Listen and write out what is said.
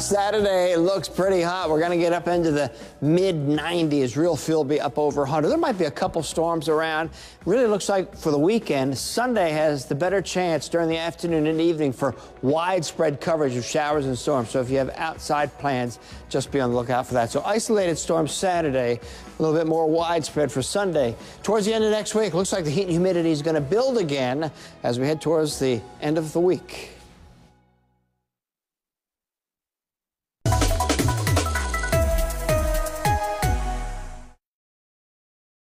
Saturday looks pretty hot. We're going to get up into the mid-90s. Real feel will be up over 100. There might be a couple storms around. Really looks like for the weekend, Sunday has the better chance during the afternoon and evening for widespread coverage of showers and storms. So if you have outside plans, just be on the lookout for that. So isolated storms Saturday, a little bit more widespread for Sunday. Towards the end of next week, looks like the heat and humidity is going to build again as we head towards the end of the week.